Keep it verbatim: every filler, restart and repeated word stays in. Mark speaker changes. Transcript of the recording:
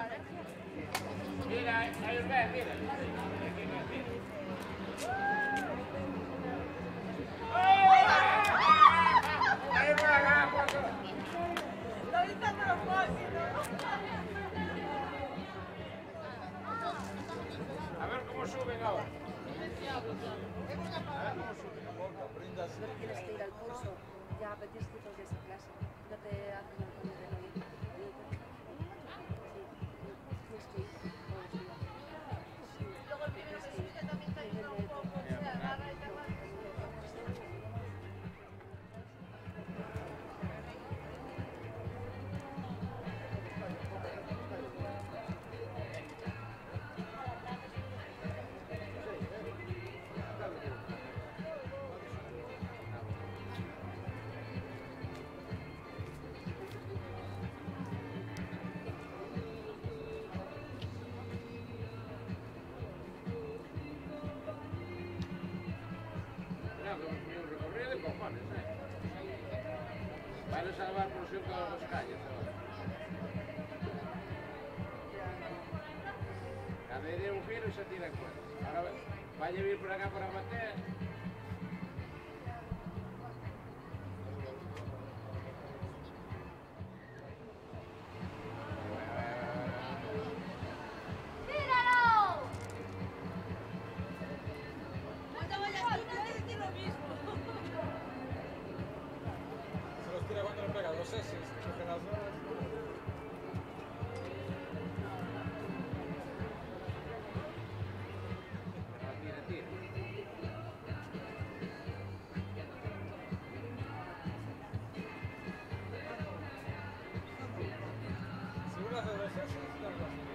Speaker 1: Mira, ahí os ves, mira. Ahí va, acá, por
Speaker 2: Lo hice a propósito.
Speaker 1: A ver cómo suben ahora.
Speaker 3: No tienes que ir al curso, ya tienes tipos de esa clase. No te hacen el cambio de novio. Sí, tienes que ir todos los días.
Speaker 2: Luego el primer semestre también te ayuda un poco, o sea, agarra y te va.
Speaker 1: Un recorrido de cojones, ¿eh? Van a salvar por cierto todas las calles ahora. Cada día un giro y se tira en cuenta. Ahora vaya a vir por acá para Matea.
Speaker 4: No sé si cogen las horas.
Speaker 1: Tira, tira.
Speaker 4: Si uno hace dos sesos,